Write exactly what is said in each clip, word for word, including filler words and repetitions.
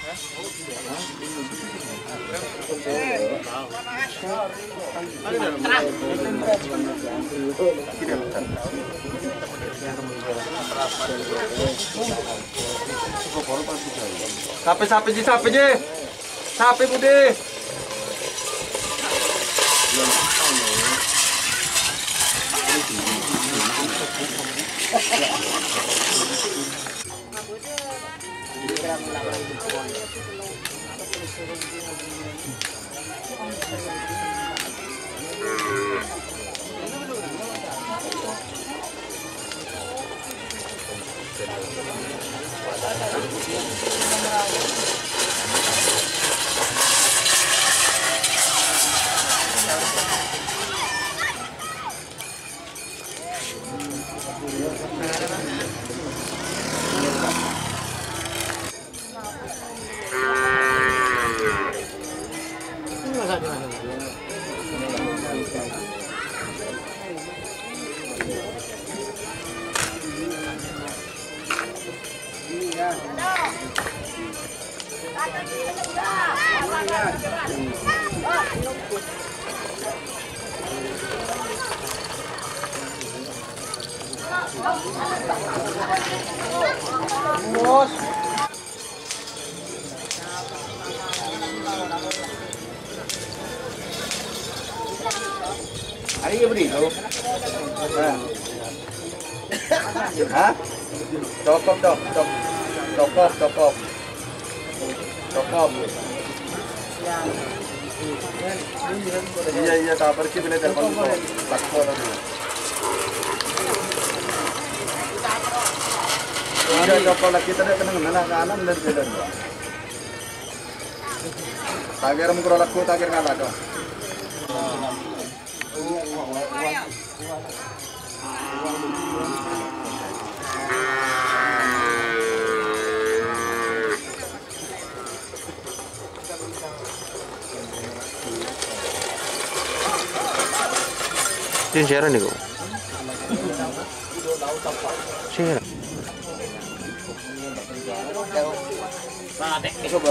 Sapi-sapi ji, sapi ji. Sapi Budi. Bos. Hari ini beri tu. Hah? Cokop dok, cok, cokop, cokop, cokop. Iya iya tak pergi bila telepon tu. Lakor tu. Ada cokop lagi tadi kena kena kanan dan jalan. Tager mukul laku tager kalah tu. Ini siaran nih kok. Siaran. Coba.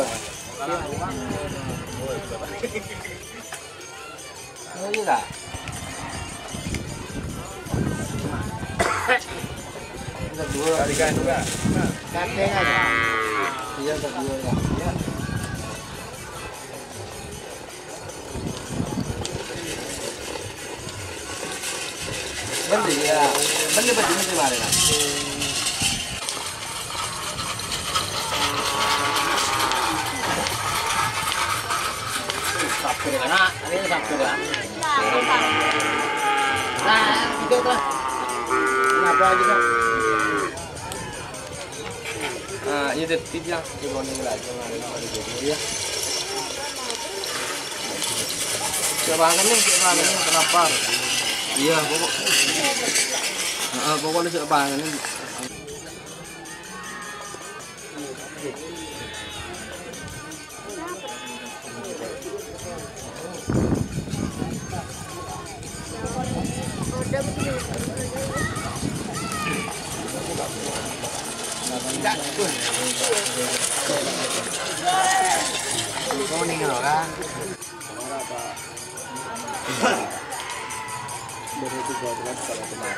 Ini lah. Dua kali kan juga. Kakek aja. Iya berdua ya. Iya. Beli ya. Beli baju ni kemarin. Sabtu kan? Ini Sabtu kan? Nah, itu lah. Kenapa juga? Ah, ini detik ya. Coba nih lagi lagi dulu ya. Coba kan nih, coba nih kenapa? Iya, pokok. Heeh, pokoknya sudah bangun ini. Kau nih kalau kan? Dari itu buat buat kalau kena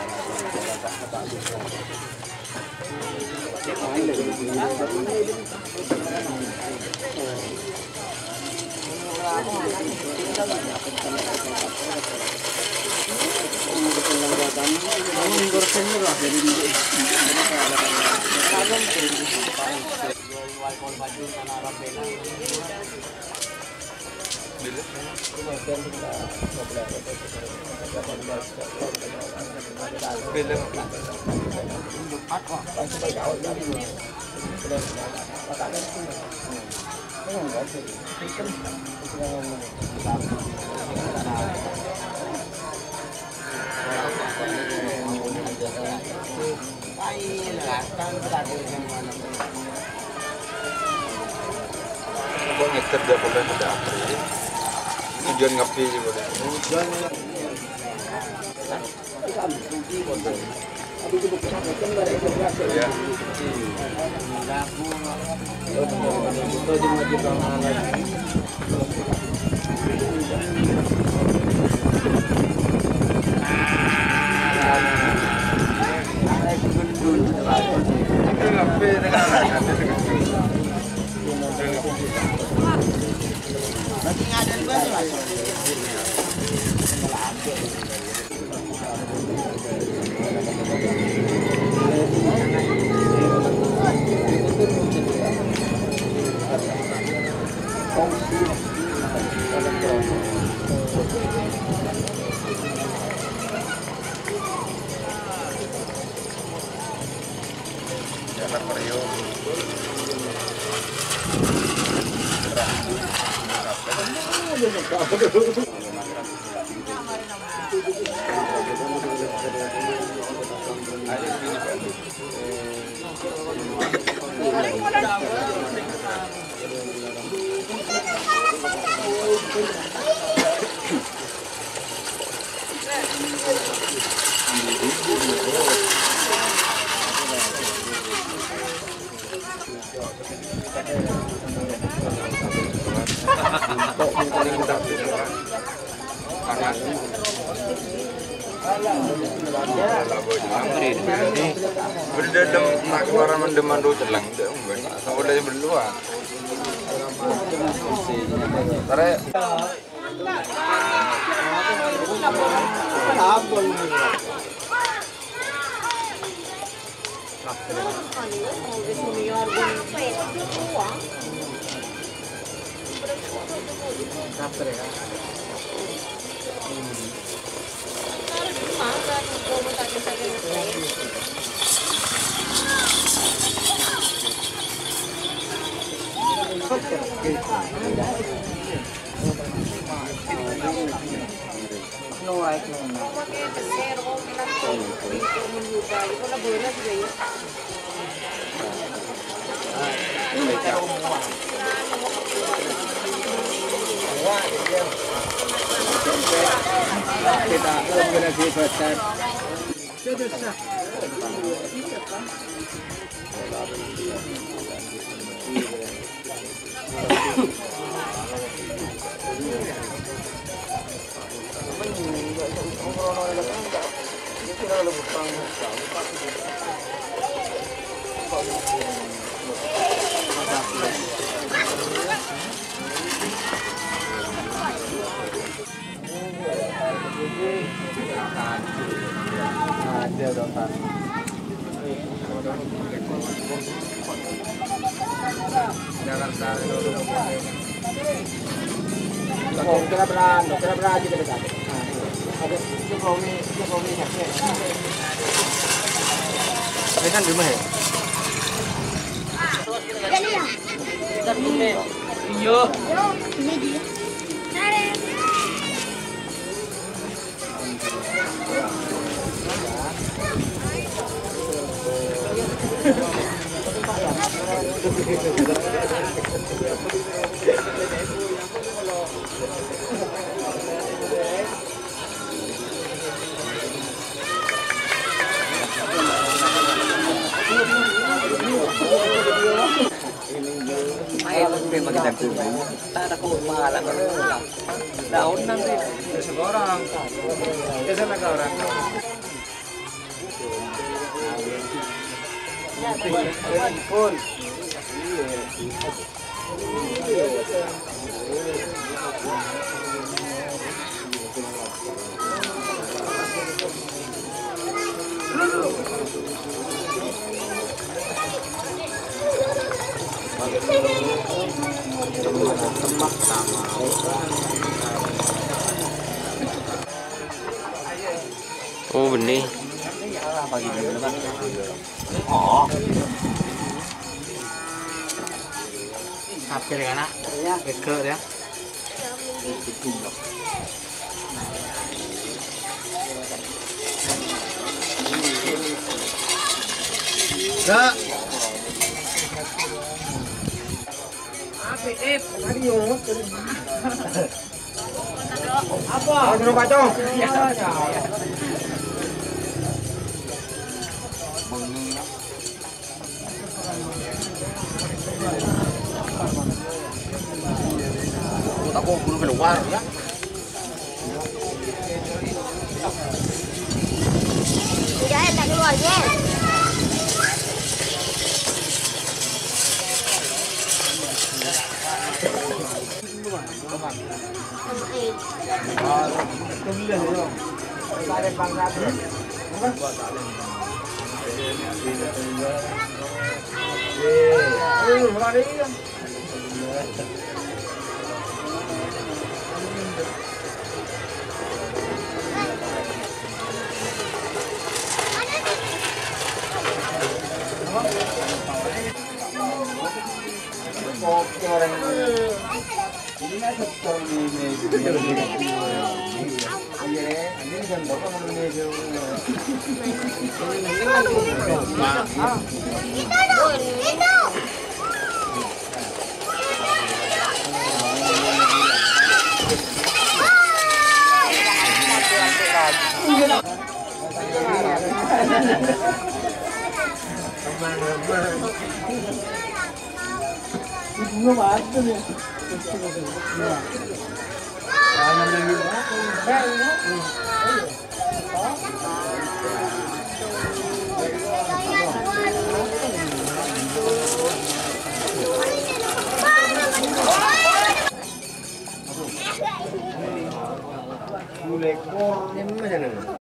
nyetir dia boleh ada April. Tujuan ngapi sih boleh. Tujuan. Berdendam nak keluar mendeman do celang dak umben sampai dah berluar. Tare kira berani, kira berani kita dekat. Ada Jokowi, Jokowi sakit. Ini kan di mana? Ini ya. Iyo. Ini dia. Tak ada kepala kalau daun nanti seorang biasa mereka orang pun oh benih. Oh. Apa dengan anak? Ya, ke ya. Kak. Apa? Suruh kacau. Aku buru keluar ya. Jangan tak keluar je.